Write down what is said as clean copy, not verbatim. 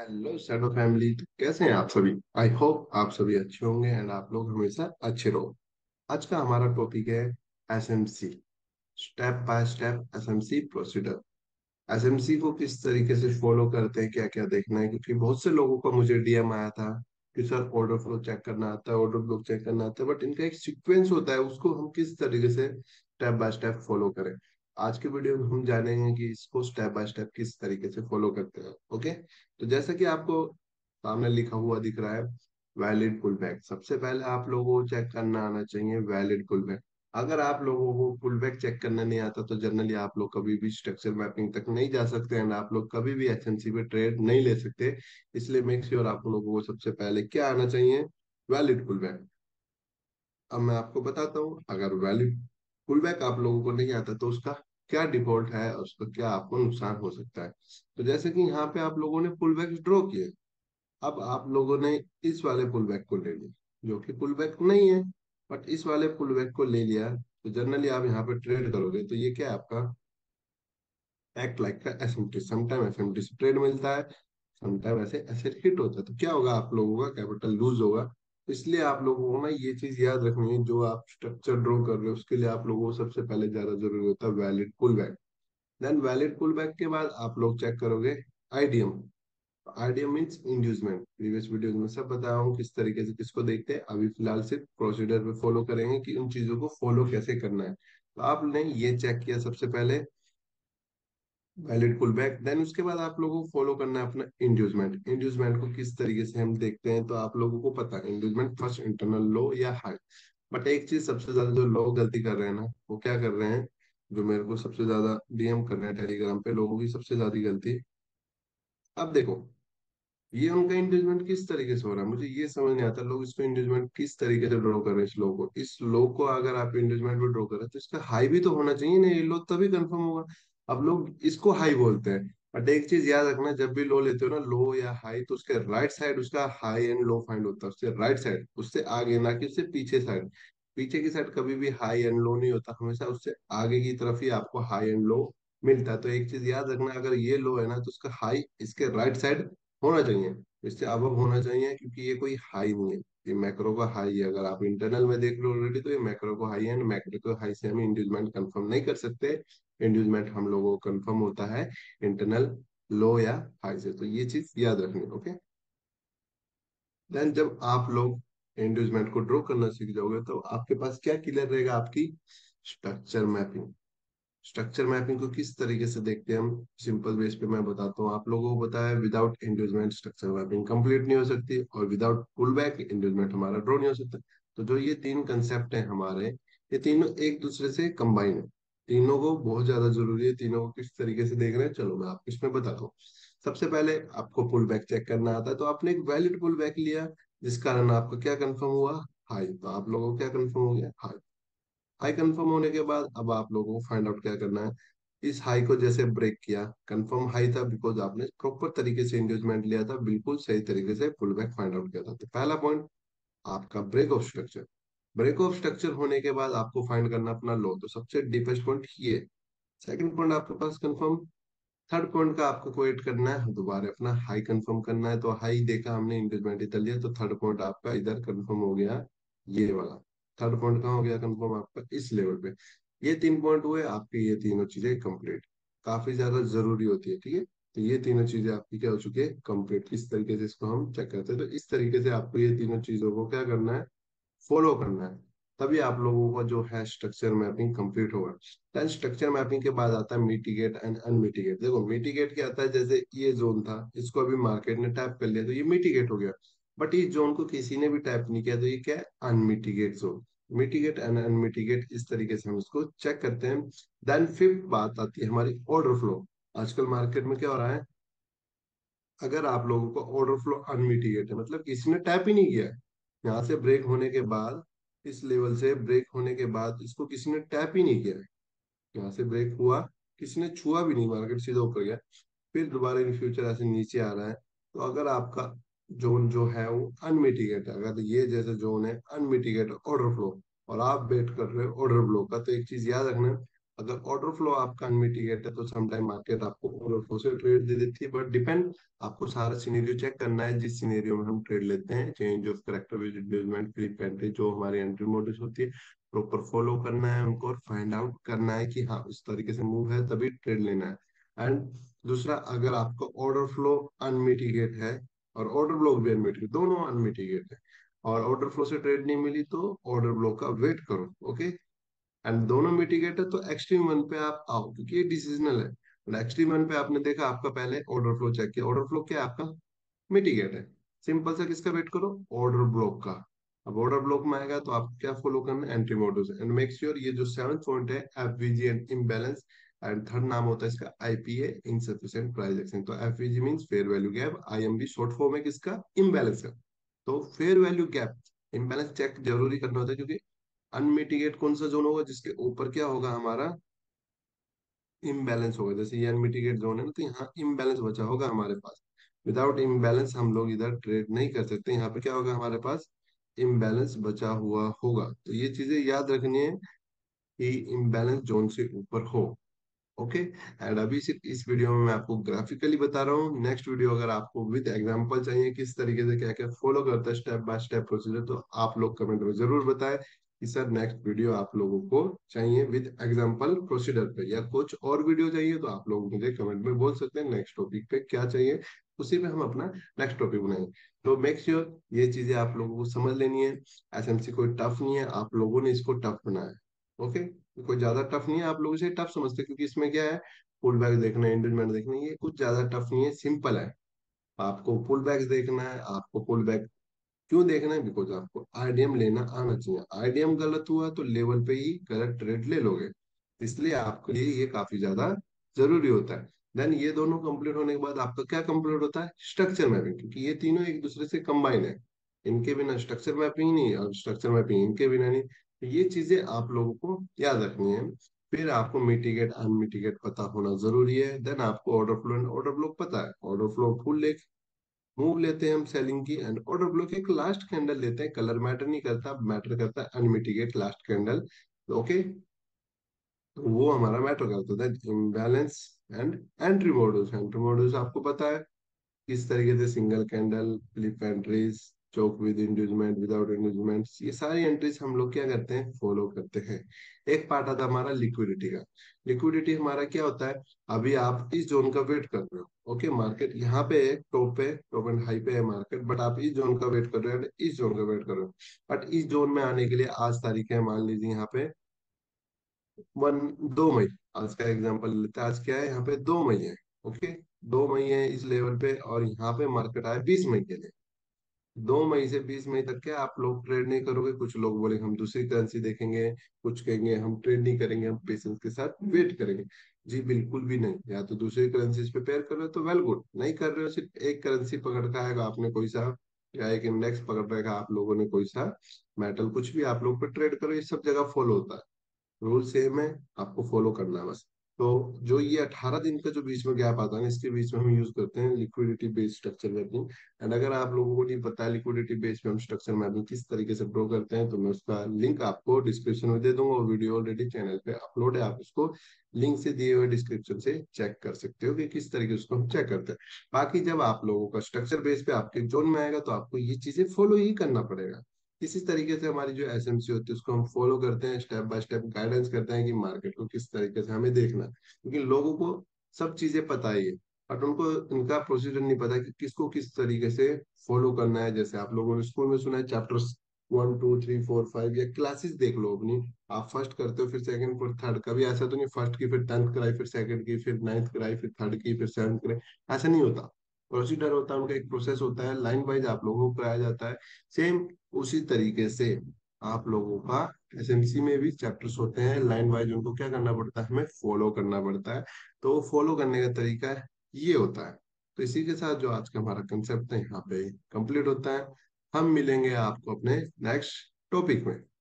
Hello shadow family. तो कैसे हैं आप सभी? आई होप आप सभी अच्छे होंगे एंड आप लोग हमेशा अच्छे रहो। आज का हमारा टॉपिक है SMC, step by step SMC procedure. SMC को किस तरीके से फॉलो करते हैं, क्या क्या देखना है, क्योंकि बहुत से लोगों का मुझे डीएम आया था कि सर ऑर्डर फ्लो चेक करना आता है, ऑर्डर फ्लो चेक करना आता है, बट इनका एक सीक्वेंस होता है, उसको हम किस तरीके से स्टेप बाय स्टेप फॉलो करें। आज के वीडियो में हम जानेंगे कि इसको स्टेप बाय स्टेप किस तरीके से फॉलो करते हैं। ओके, तो जैसा कि आपको सामने लिखा हुआ दिख रहा है, वैलिड पुल बैक। सबसे पहले आप लोगों को चेक करना आना चाहिए वैलिड पुल बैक। अगर आप लोगों को पुल बैक चेक करना नहीं आता तो जनरली आप लोग कभी भी स्ट्रक्चर मैपिंग तक नहीं जा सकते एंड आप लोग कभी भी एसएमसी पे ट्रेड नहीं ले सकते। इसलिए मेक श्योर आप लोगों को सबसे पहले क्या आना चाहिए, वैलिड पुल बैक। अब मैं आपको बताता हूँ, अगर वैलिड पुल बैक आप लोगों को नहीं आता तो उसका क्या डिफॉल्ट है और उसका क्या आपको नुकसान हो सकता है। तो जैसे कि यहाँ पे आप लोगों ने पुल बैक ड्रॉ किए, अब आप लोगों ने इस वाले पुल बैक को ले लिया जो कि पुल बैक नहीं है, बट इस वाले पुल बैक को ले लिया, तो जनरली आप यहाँ पे ट्रेड करोगे तो ये क्या है आपका एक्ट लाइक का एसएमटी। समटाइम एसएमटी से ट्रेड मिलता है, समटाइम ऐसे ऐसे हिट होता है, तो क्या होगा आप लोगों का कैपिटल लूज होगा। इसलिए आप लोगों को ना ये चीज याद रखनी है, जो आप स्ट्रक्चर ड्रॉ कर रहे हो उसके लिए आप लोगों को सबसे पहले ज्यादा जरूरी होता है valid pull back. Then valid pull back के बाद आप लोग चेक करोगे IDM. IDM means inducement. Previous videos में सब बताया हूँ किस तरीके से किसको देखते हैं, अभी फिलहाल सिर्फ प्रोसीडर पे फॉलो करेंगे कि उन चीजों को फॉलो कैसे करना है। तो आपने ये चेक किया सबसे पहले वैलिड पुल बैक, देन उसके बाद आप लोगों को फॉलो करना है अपना इंड्यूसमेंट। इंड्यूसमेंट को किस तरीके से हम देखते हैं तो आप लोगों को पता है इंड्यूसमेंट फर्स्ट इंटरनल लो या हाई। बट एक चीज सबसे ज्यादा जो लोग गलती कर रहे हैं ना, वो क्या कर रहे हैं, जो मेरे को सबसे ज्यादा डीएम कर रहे हैं टेलीग्राम पे, लोगों की सबसे ज्यादा गलती। अब देखो, ये उनका इंगेजमेंट किस तरीके से हो रहा है मुझे ये समझ नहीं आता। लोग इसको इंगेजमेंट किस तरीके से ड्रॉ कर रहे हैं, इस लो को, इस लो को अगर आप इंगेजमेंट में ड्रॉ कर रहे हैं तो इसका हाई भी तो होना चाहिए ना, ये लो तभी कंफर्म होगा। अब लोग इसको हाई बोलते हैं, बट एक चीज याद रखना, जब भी लो लेते हो ना, लो या हाई, तो उसके राइट साइड उसका हाई एंड लो फाइंड होता है, उससे राइट साइड, उससे आगे, ना कि उससे पीछे साइड। पीछे की साइड कभी भी हाई एंड लो नहीं होता, हमेशा उससे आगे की तरफ ही आपको हाई एंड लो मिलता है। तो एक चीज याद रखना, अगर ये लो है ना तो उसका हाई इसके राइट साइड होना चाहिए, इससे अब होना चाहिए, क्योंकि ये कोई हाई नहीं है, ये मैक्रो का हाई है। अगर आप इंटरनल में देख लो ऑलरेडी तो ये मैक्रो को हाई है, एंड मैक्रो को हाई से हम इंड्यूसमेंट कंफर्म नहीं कर सकते। इंड्यूसमेंट हम लोगों को कंफर्म होता है इंटरनल लो या हाई से, तो ये चीज याद रखनी है। ओके, देन जब आप लोग इंड्यूसमेंट को ड्रॉ करना सीख जाओगे तो आपके पास क्या क्लियर रहेगा, आपकी स्ट्रक्चर मैपिंग। स्ट्रक्चर मैपिंग को किस तरीके से देखते हैं हम, सिंपल बेस पे मैं बताता हूँ आप लोगों को। पता है without inducement structure mapping complete नहीं हो सकती, और विदाउट पुल बैक इंड्यूसमेंट हमारा ड्रॉ नहीं हो सकता। तो जो ये तीन कंसेप्ट है हमारे, ये तीनों एक दूसरे से कंबाइन है, तीनों को बहुत ज्यादा जरूरी है। तीनों को किस तरीके से देख रहे हैं चलो मैं आपको इसमें बताता हूँ। सबसे पहले आपको पुल बैक चेक करना आता है, तो आपने एक वैलिड पुल बैक लिया, जिस कारण आपका क्या कंफर्म हुआ, हाई। तो आप लोगों को क्या कंफर्म हो गया, हाई। हाई कंफर्म होने के बाद अब आप लोगों को फाइंड आउट क्या करना है, इस हाई को जैसे ब्रेक किया, कंफर्म हाई था बिकॉज आपने प्रॉपर तरीके से एंगेजमेंट लिया था, बिल्कुल सही तरीके से पुल बैक फाइंड आउट किया था। तो पहला पॉइंट आपका break of structure. Break of structure होने के बाद आपको फाइंड करना अपना लो, तो सबसे डीपेस्ट पॉइंट ये। सेकंड पॉइंट आपके पास कंफर्म। थर्ड पॉइंट का आपको वेट करना है, दोबारा अपना हाई कंफर्म करना है, तो हाई देखा हमने एंगेजमेंट इधर लिया, तो थर्ड पॉइंट आपका इधर कंफर्म हो गया, ये वाला। थर्ड पॉइंट कहाँ हो गया कंफर्म आपका, इस लेवल पे। ये तीन पॉइंट हुए आपके, ये तीनों चीजें कंप्लीट, काफी ज्यादा जरूरी होती है, ठीक है। तो ये तीनों चीजें आपकी क्या हो चुकी है, कंप्लीट। किस तरीके से इसको हम चेक करते हैं, तो इस तरीके से आपको ये तीनों चीजों को क्या करना है, फॉलो करना है, तभी आप लोगों का जो है स्ट्रक्चर मैपिंग कंप्लीट होगा। देन स्ट्रक्चर मैपिंग के बाद आता है मिटिगेट एंड अनमिटिगेट। देखो मिटिगेट क्या आता है, जैसे ये जोन था, इसको अभी मार्केट ने टैप कर लिया तो ये मिटिगेट हो गया, बट इस जोन को किसी ने भी टैप नहीं किया तो ये क्या है, unmitigate zone. Mitigate and unmitigate, इस तरीके से हम इसको चेक करते हैं। देन फिफ्थ बात आती है हमारी ऑर्डर फ्लो। आजकल मार्केट में क्या हो रहा है, अगर आप लोगों को ऑर्डर फ्लो अनमिटिगेट है, मतलब किसी ने टैप ही नहीं किया है, यहाँ से ब्रेक होने के बाद, इस लेवल से ब्रेक होने के बाद इसको किसी ने टैप ही नहीं किया है, यहाँ से ब्रेक हुआ, किसी ने छुआ भी नहीं, मार्केट सीधा ऊपर गया, फिर दोबारा इन फ्यूचर ऐसे नीचे आ रहा है। तो अगर आपका जोन जो है वो अनमिटिगेट है, अगर ये जैसे जोन है अनमिटिगेट ऑर्डर फ्लो, और आप वेट कर रहे हो ऑर्डर फ्लो का, तो एक चीज याद रखना, अगर ऑर्डर फ्लो आपका अनमिटिगेट है तो समटाइम मार्केट आपको ऑर्डर फ्लो से ट्रेड दे देती है, बट डिपेंड, आपको सारा सिनेरियो चेक करना है जिस सिनेरियो में हम ट्रेड लेते हैं। Change of character, visit, flip entry, जो हमारी एंट्री मोड्स होती है, प्रॉपर फॉलो करना है उनको और फाइंड आउट करना है कि हाँ उस तरीके से मूव है तभी ट्रेड लेना है। एंड दूसरा, अगर आपका ऑर्डर फ्लो अनमिटिगेट है और ऑर्डर ब्लॉक भी अनमिटिगेट, दोनों अनमिटिगेट है, और ऑर्डर फ्लो से ट्रेड नहीं मिली तो ऑर्डर ब्लॉक का वेट करो। ओके, एंड दोनों मिटिगेट है तो एक्सट्रीम वन पे आप आओ, क्योंकि ये डिसीजनल है। और एक्सट्रीम वन पे आपने देखा, आपका पहले ऑर्डर फ्लो चेक किया, ऑर्डर फ्लो क्या है आपका, मिटिगेट है। सिंपल सा किसका वेट करो, ऑर्डर ब्लॉक का। अब ऑर्डर ब्लॉक में आएगा तो आप क्या फॉलो करना है, entry modes, and make sure ये जो सेवंथ पॉइंट है, FVG and imbalance, and third नाम होता है इसका आईपीए, इनसफिशिएंट प्राइस एक्शन। तो FVG means fair value gap, IMB short form है किसका, इम्बैलेंस का। तो fair value gap, imbalance check जरूरी करना होता है, क्योंकि अनमिटिगेट कौन सा जोन होगा जिसके ऊपर क्या होगा हमारा, इम्बैलेंस होगा। जैसे ये अनमिटिगेट जोन है ना, तो यहाँ इम्बैलेंस बचा होगा हमारे पास। विदाउट इम्बैलेंस हम लोग इधर ट्रेड नहीं कर सकते, यहाँ पे क्या होगा हमारे पास, इम्बैलेंस बचा हुआ होगा। तो ये चीजें याद रखनी है कि इम्बैलेंस जोन से ऊपर हो। ओके, एंड अभी सिर्फ इस वीडियो में मैं आपको ग्राफिकली बता रहा हूँ। नेक्स्ट वीडियो अगर आपको विद एग्जांपल चाहिए किस तरीके से क्या क्या फॉलो करता है स्टेप बाय स्टेप प्रोसीजर, तो आप लोग कमेंट में जरूर बताएं कि सर नेक्स्ट वीडियो आप लोगों को चाहिए विद एग्जांपल प्रोसीजर पे, या कुछ और वीडियो चाहिए तो आप लोग मुझे कमेंट में बोल सकते हैं नेक्स्ट टॉपिक पे क्या चाहिए, उसी पे हम अपना नेक्स्ट टॉपिक बनाएंगे। तो मेक श्योर ये चीजें आप लोगों को समझ लेनी है। एसएमसी कोई टफ नहीं है, आप लोगों ने इसको टफ बनाया है। ओके, कोई ज्यादा टफ नहीं है, आप लोग इसे टफ समझते हैं, क्योंकि इसमें क्या है, पुल बैक देखना है, इंडेंटमेंट देखना है, ये कुछ ज्यादा टफ नहीं है, सिंपल है। आपको पुल बैक देखना है, आपको पुल बैक क्यों देखना है, बिकॉज आपको आरडीएम लेना आना चाहिए। आरडीएम गलत हुआ तो लेवल पे ही गलत ट्रेड ले लोगे, इसलिए आपके लिए ये काफी ज्यादा जरूरी होता है। देन ये दोनों कंप्लीट होने के बाद आपका क्या कंप्लीट होता है, स्ट्रक्चर मैपिंग, क्योंकि ये तीनों एक दूसरे से कंबाइन है। इनके बिना स्ट्रक्चर मैपिंग नहीं, और स्ट्रक्चर मैपिंग इनके बिना नहीं। तो ये चीजें आप लोगों को याद रखनी है। फिर आपको मिटिगेट अनमिटिगेट पता होना जरूरी है। देन आपको order flow and order block पता है, ऑर्डर फ्लो फुल मूव लेते हैं हम सेलिंग की, एंड ऑर्डर ब्लॉक एक लास्ट कैंडल लेते हैं, कलर मैटर नहीं करता, मैटर करता है अनमिटिगेट लास्ट कैंडल। ओके, तो वो हमारा मैटर करता है। इम्बैलेंस एंड एंट्री मॉडल्स आपको पता है किस तरीके से, single candle, flip entries, CHoCH with inducement, without inducement, ये सारी एंट्रीज हम लोग क्या करते हैं, फॉलो करते हैं। एक पार्ट आता है हमारा लिक्विडिटी का। लिक्विडिटी हमारा क्या होता है, अभी आप इस जोन का वेट कर रहे हो, ओके, मार्केट यहाँ पे है, टॉप एंड हाई पे है मार्केट, बट आप इस जोन का वेट कर रहे हो, इस जोन का वेट कर रहे हो। बट इस जोन में आने के लिए आज तारीख है, मान लीजिए यहाँ पे 2 मई, आज का एग्जांपल लेते हैं। आज क्या है, यहाँ पे 2 मई है। ओके, 2 मई है इस लेवल पे, और यहाँ पे मार्केट आया 20 मई के लिए। 2 मई से 20 मई तक क्या आप लोग ट्रेड नहीं करोगे, कुछ लोग बोलेंगे हम दूसरी करेंसी देखेंगे, कुछ कहेंगे हम ट्रेड नहीं करेंगे, हम पेशेंस के साथ वेट करेंगे। जी बिल्कुल भी नहीं, या तो दूसरी करेंसी पे पेयर कर रहे हो तो वेल गुड, नहीं कर रहे हो सिर्फ एक करेंसी पकड़ का आएगा आपने कोई सा, या एक इंडेक्स पकड़ रखा आप लोगों ने कोई सा मेटल, कुछ भी आप लोग पे ट्रेड करो, ये सब जगह फॉलो होता है, रूल सेम है, आपको फॉलो करना है बस। तो जो ये 18 दिन का जो बीच में गैप आता है ना, इसके बीच में हम यूज करते हैं liquidity based structure mapping. And अगर आप लोगों को नहीं पता है लिक्विडिटी बेस्ड पे हम स्ट्रक्चर मैपिंग किस तरीके से ड्रॉ करते हैं, तो मैं उसका लिंक आपको डिस्क्रिप्शन में दे दूंगा, और वीडियो ऑलरेडी चैनल पे अपलोड है, आप उसको लिंक से दिए हुए डिस्क्रिप्शन से चेक कर सकते हो कि किस तरीके से उसको हम चेक करते हैं। बाकी जब आप लोगों का स्ट्रक्चर बेस पे आपके जोन में आएगा तो आपको ये चीजें फॉलो ही करना पड़ेगा। इसी तरीके से हमारी जो एसएमसी होती है उसको हम फॉलो करते हैं, स्टेप बाय स्टेप गाइडेंस करते हैं कि मार्केट को किस तरीके से हमें देखना है, क्योंकि लोगों को सब चीजें पता ही है, बट उनको इनका प्रोसीजर नहीं पता कि किसको किस तरीके से फॉलो करना है। जैसे आप लोगों ने स्कूल में सुना है चैप्टर्स 1 2 3 4 5, या क्लासेस देख लो अपनी, आप फर्स्ट करते हो फिर सेकंड फिर थर्ड, कभी ऐसा तो नहीं फर्स्ट की फिर 10th कराई, फिर सेकंड की, फिर 9th कराई, फिर थर्ड की, फिर 7th कराई, ऐसा नहीं होता। प्रोसीजर होता है उनका, एक प्रोसेस होता है, लाइन वाइज आप लोगों को कराया जाता है। सेम उसी तरीके से आप लोगों का एसएमसी में भी चैप्टर्स होते हैं लाइन वाइज, उनको क्या करना पड़ता है, हमें फॉलो करना पड़ता है। तो फॉलो करने का तरीका ये होता है। तो इसी के साथ जो आज का हमारा कंसेप्ट है यहाँ पे कंप्लीट होता है। हम मिलेंगे आपको अपने नेक्स्ट टॉपिक में।